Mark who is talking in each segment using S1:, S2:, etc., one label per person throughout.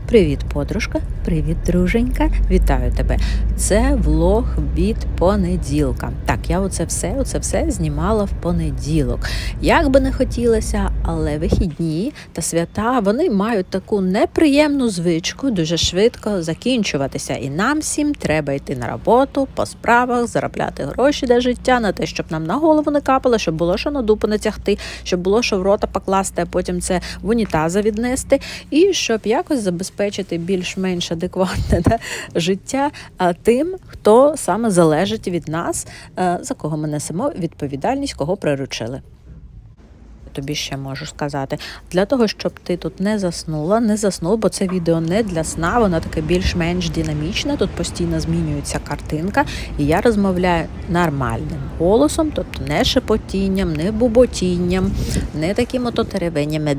S1: Привіт, подружка, привіт, друженька, вітаю тебе. Це влог від понеділка. Так, я оце все знімала в понеділок. Як би не хотілося, але вихідні та свята, вони мають таку неприємну звичку дуже швидко закінчуватися. І нам всім треба йти на роботу, по справах, заробляти гроші для життя, на те, щоб нам на голову не капало, щоб було що на дупу натягти, щоб було що в рота покласти, а потім це в унітаза віднести. І щоб якось забезпечити більш-менш адекватне життя тим, хто саме залежить від нас, за кого ми несемо відповідальність, кого приручили. Тобі ще можу сказати, для того, щоб ти тут не заснув, бо це відео не для сна, воно таке більш-менш динамічне, тут постійно змінюється картинка, і я розмовляю нормальним голосом, тобто не шепотінням, не буботінням, не таким ото теревеннями,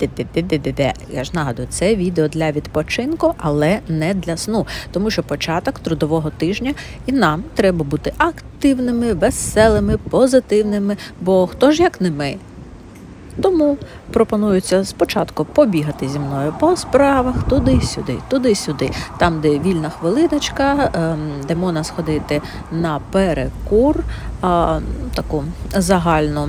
S1: Я ж нагадую, це відео для відпочинку, але не для сну, тому що початок трудового тижня, і нам треба бути активними, веселими, позитивними, бо хто ж як не ми? Тому пропонується спочатку побігати зі мною по справах, туди-сюди. Там, де вільна хвилиночка, де можна сходити на перекур, таку загальну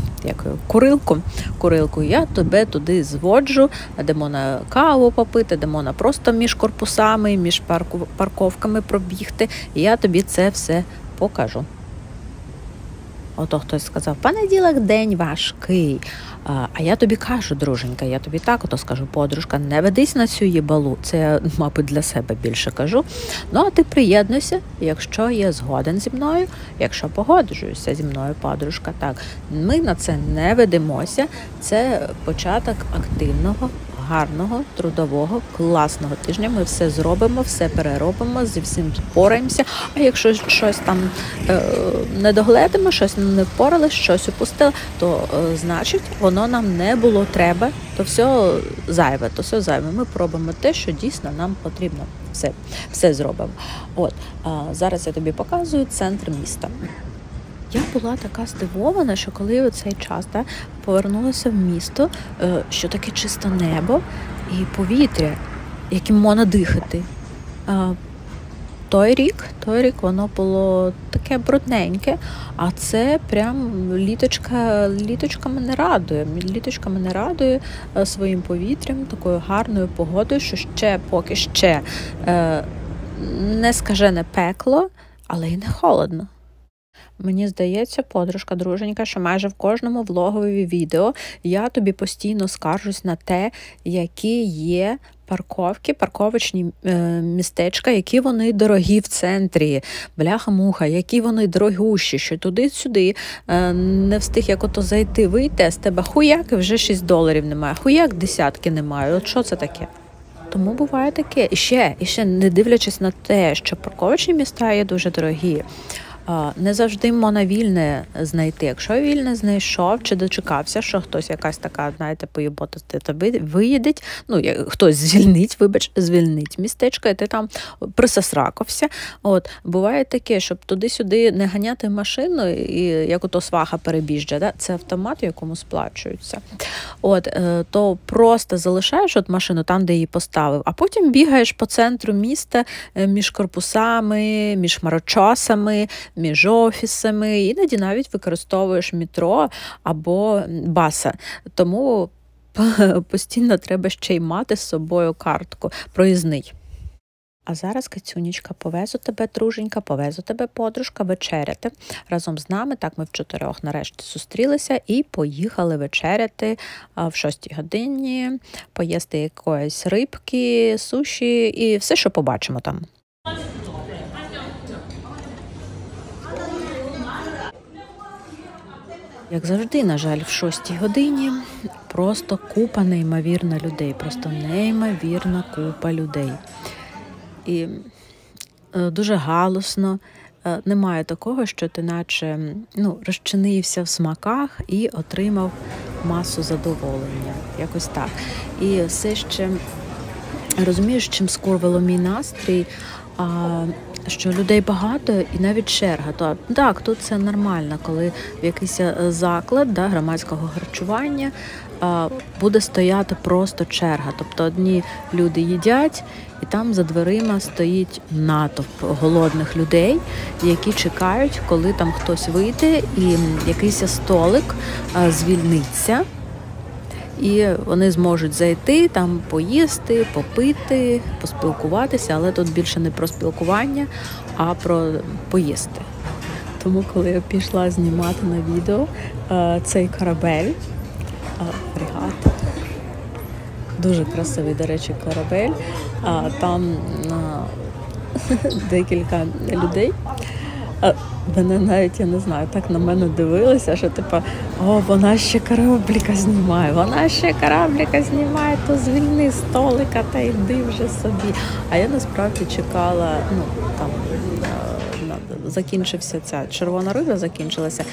S1: курилку, я тебе туди зводжу, де можна каву попити, де можна просто між корпусами, між парковками пробігти, і я тобі це все покажу. Ото хтось сказав, понеділок день важкий. А я тобі кажу, друженька, я тобі так ото скажу, подружка, не ведись на цю їбалу. Це я, мабуть, для себе більше кажу. Ну, а ти приєднуйся, якщо є згоден зі мною, якщо погоджуєшся зі мною, подружка. Так, ми на це не ведемося. Це початок активного, гарного, трудового, класного тижня. Ми все зробимо, все переробимо, зі всім впораємося. А якщо щось там не догледимо, щось не впорали, щось упустили, то значить воно нам не було треба, то все зайве. Ми пробуємо те, що дійсно нам потрібно. Все зробимо. От, зараз я тобі показую центр міста. Я була така здивована, що коли у цей час повернулася в місто, що таке чисте небо і повітря, яким можна дихати. Той рік воно було таке брудненьке, а це прям літочка мене радує. Літочка мене радує своїм повітрям, такою гарною погодою, що поки ще не скажене пекло, але й не холодно. Мені здається, подружка, друженька, що майже в кожному влогові відео я тобі постійно скаржусь на те, які є парковочні містечка, які вони дорогі в центрі, бляха-муха, які вони дорогущі, що туди-сюди не встиг як ото зайти, вийти, з тебе хуяк і вже $6 немає, хуяк десятки немає, от що це таке? Тому буває таке. І ще не дивлячись на те, що парковочні міста є дуже дорогі, не завжди можна вільне знайти. Якщо вільне знайшов чи дочекався, що хтось якась така, знаєте, поєбота виїдеть, хтось звільнить містечко, і ти там присосракався. От, буває таке, щоб туди-сюди не ганяти машину, і як ото сваха перебіжджа, це автомат, якому сплачуються. От, то просто залишаєш машину там, де її поставив, а потім бігаєш по центру міста між корпусами, між хмарочосами, між офісами, іноді навіть використовуєш метро або баса. Тому постійно треба ще й мати з собою картку проїзний. А зараз, Кацюнечка, повезу тебе, друженька, повезу тебе, подружка, вечеряти. Разом з нами, так ми в 4 нарешті зустрілися і поїхали вечеряти в 6 годині, поїсти якоїсь рибки, суші і все, що побачимо там. Як завжди, на жаль, в 6 годині просто купа неймовірна людей, просто неймовірна купа людей. І дуже галосно, немає такого, що ти наче розчинився в смаках і отримав масу задоволення, якось так. І все ще, розумієш, чим скурвало мій настрій, що людей багато і навіть черга. Так, тут це нормально, коли в якийсь заклад громадського харчування буде стояти просто черга. Тобто одні люди їдять, і там за дверима стоїть натовп голодних людей, які чекають, коли там хтось вийде і якийсь столик звільниться. І вони зможуть зайти, там поїсти, попити, поспілкуватися, але тут більше не про спілкування, а про поїсти. Тому, коли я пішла знімати на відео цей корабель, фрегат, дуже красивий, до речі, корабель, там декілька людей, мене навіть, я не знаю, так на мене дивилися, що вона ще корабліка знімає, то звільни столика та йди вже собі. А я насправді чекала, там закінчився ця червона риба, закінчилася,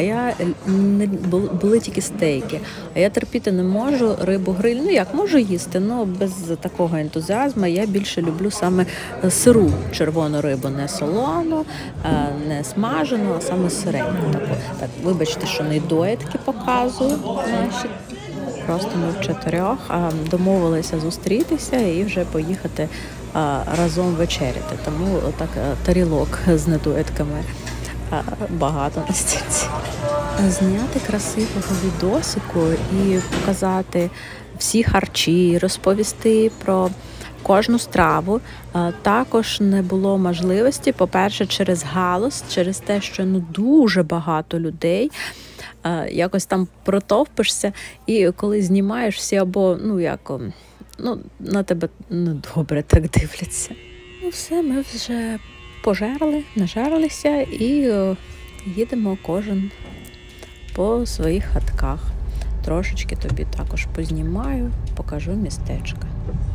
S1: були тільки стейки. А я терпіти не можу рибу гриль. Як можу їсти, без такого ентузіазму. Я більше люблю саме сиру червону рибу, не солону, не смажену, а саме сиреньку. Так, вибачте, що не доїдки показую наші. Просто ми в 4 домовилися зустрітися і вже поїхати разом вечеряти. Тому так тарілок з недоїдками багато на стільці. Зняти красивого відосику і показати всі харчі, розповісти про кожну страву також не було можливості. По-перше, через галас, через те, що дуже багато людей. Якось там протовпишся, і коли знімаєш, всі або, на тебе недобре так дивляться. Все, ми вже нажерлися і їдемо кожен по своїх хатках. Трошечки тобі також познімаю, покажу містечка.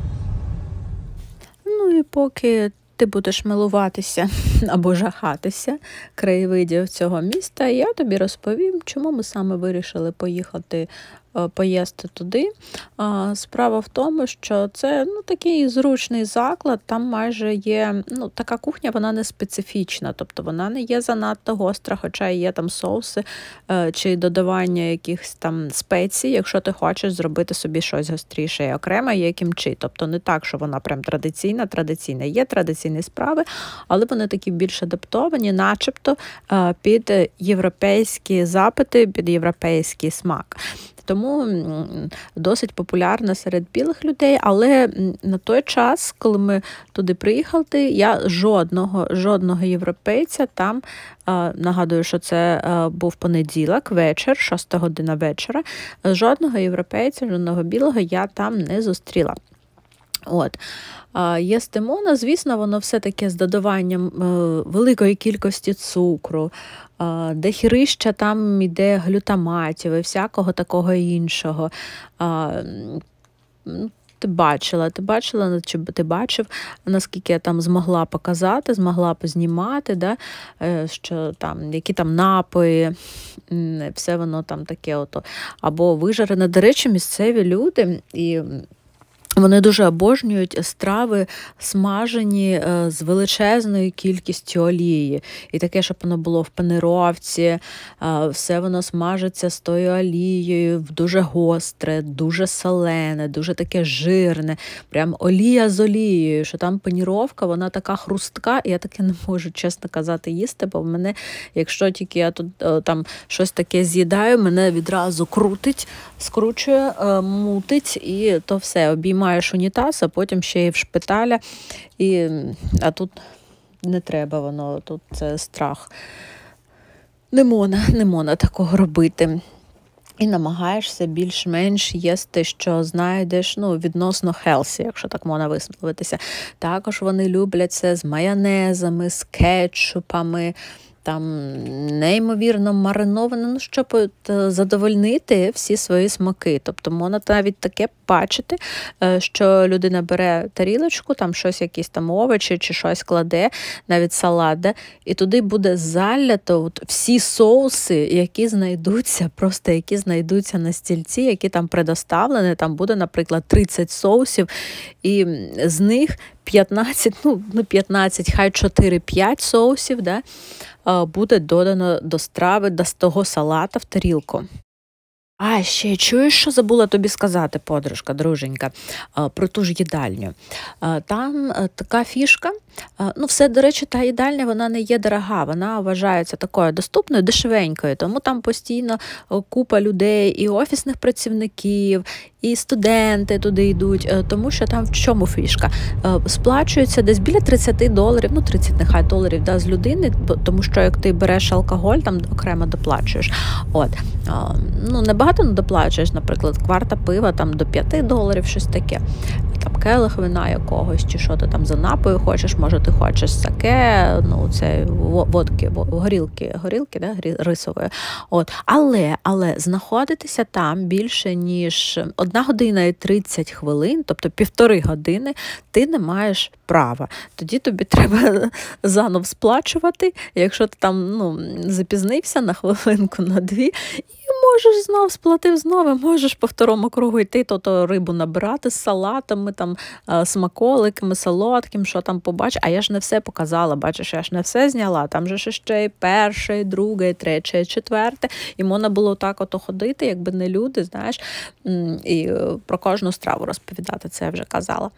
S1: І поки ти будеш милуватися або жахатися краєвидів цього міста, я тобі розповім, чому ми саме вирішили поїхати поїсти туди. Справа в тому, що це такий зручний заклад, там майже є, така кухня, вона не специфічна, тобто вона не є занадто гостра, хоча є там соуси чи додавання якихось там спецій, якщо ти хочеш зробити собі щось гостріше. І окремо є кімчі, тобто не так, що вона прям традиційна. Є традиційні страви, але вони такі більш адаптовані, начебто під європейські запити, під європейський смак. Тому досить популярна серед білих людей, але на той час, коли ми туди приїхали, я жодного європейця там, нагадую, що це був понеділок, вечір, 6 година вечора, жодного європейця, жодного білого я там не зустріла. Єстимона, звісно, воно все таке з додаванням великої кількості цукру, дохірища там іде глютаматів і всякого такого іншого. Ти бачила, чи ти бачив, наскільки я там змогла показати, змогла познімати, що там, які там напої, все воно там таке або вижарене. До речі, місцеві люди, і вони дуже обожнюють страви, смажені з величезною кількістю олії. І таке, щоб воно було в панировці, все воно смажиться з тою олією, дуже гостре, дуже солене, дуже таке жирне. Прям олія з олією, що там паніровка, вона така хрустка, і я таке не можу, чесно казати, їсти, бо в мене, якщо тільки я тут там щось таке з'їдаю, мене відразу крутить, скручує, мутить, і то все, обіймаєш унітаз, а потім ще й в шпиталя, а тут не треба воно, тут це страх. Не можна такого робити. І намагаєшся більш-менш їсти, що знайдеш, відносно хелсі, якщо так можна висловитися. Також вони люблять це з майонезами, з кетчупами, там неймовірно мариноване, щоб задовольнити всі свої смаки. Тобто можна навіть таке бачити, що людина бере тарілочку, там щось, якісь там овочі чи щось кладе, навіть салат, і туди буде залято всі соуси, які знайдуться на стільці, які там предоставлені. Там буде, наприклад, 30 соусів, і з них 15, хай 4-5 соусів, буде додано до страви, до того салата в тарілку. А, ще чуєш, що забула тобі сказати, подружка, друженька, про ту ж їдальню. Там така фішка, ну, все, до речі, та їдальня, вона не є дорога, вона вважається такою доступною, дешевенькою, тому там постійно купа людей, і офісних працівників, і студенти туди йдуть, тому що там в чому фішка? Сплачується десь біля $30, ну, 30 нехай доларів, да, з людини, тому що як ти береш алкоголь, там окремо доплачуєш. От, ну, небагато не доплачуєш, наприклад, кварта пива там до $5, щось таке. Там келих вина якогось, чи що ти там за напою хочеш, може ти хочеш саке, ну, це водки, горілки, да, рисової. От. Але знаходитися там більше, ніж 1 година і 30 хвилин, тобто 1,5 години, ти не маєш права. Тоді тобі треба заново сплачувати, якщо ти там, ну, запізнився на хвилинку, на 2, можеш знов сплатив знову, можеш по второму кругу йти, то рибу набирати з салатами, там, смаколиками, солодким, що там побачиш. А я ж не все показала, бачиш, я ж не все зняла. Там же ще і перше, і друге, і третє, і четверте. І можна було так ото ходити, якби не люди, знаєш, і про кожну страву розповідати, це я вже казала.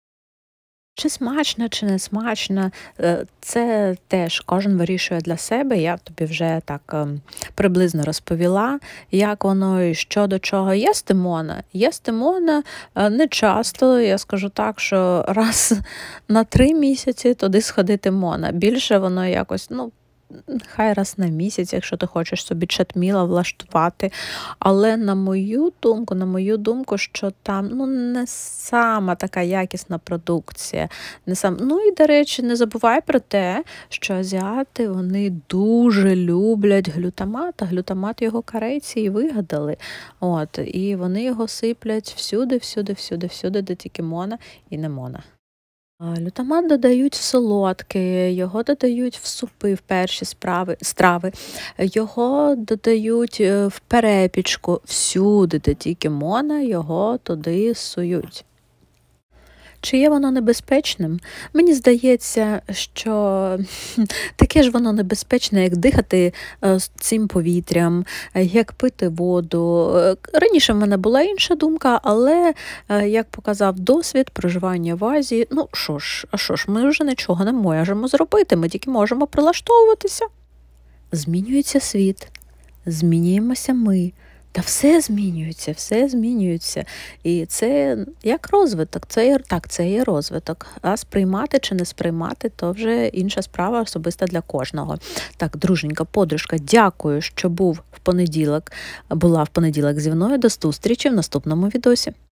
S1: Чи смачно, чи не смачно, це теж кожен вирішує для себе. Я тобі вже так приблизно розповіла, як воно і що до чого. Їсти можна. Їсти можна не часто, я скажу так, що раз на 3 місяці туди сходити можна. Більше воно якось, ну, хай раз на місяць, якщо ти хочеш собі чатміла влаштувати. Але на мою думку, що там, ну, не сама така якісна продукція. Ну і, до речі, не забувай про те, що азіати, вони дуже люблять глютамат, а глютамат його корейці і вигадали. От, і вони його сиплять всюди, де тільки можна і не можна. Глютамат додають в солодке, його додають в супи, в перші страви, його додають в перепічку, всюди, де тільки можна, його туди сують. Чи є воно небезпечним? Мені здається, що таке ж воно небезпечне, як дихати з цим повітрям, як пити воду. Раніше в мене була інша думка, але, як показав досвід проживання в Азії, ну що ж, ми вже нічого не можемо зробити, ми тільки можемо прилаштовуватися. Змінюється світ, змінюємося ми. Та все змінюється. І це як розвиток, це є розвиток. А сприймати чи не сприймати, то вже інша справа особиста для кожного. Так, друженька, подружка, дякую, що була в понеділок зі мною. До зустрічі в наступному відосі.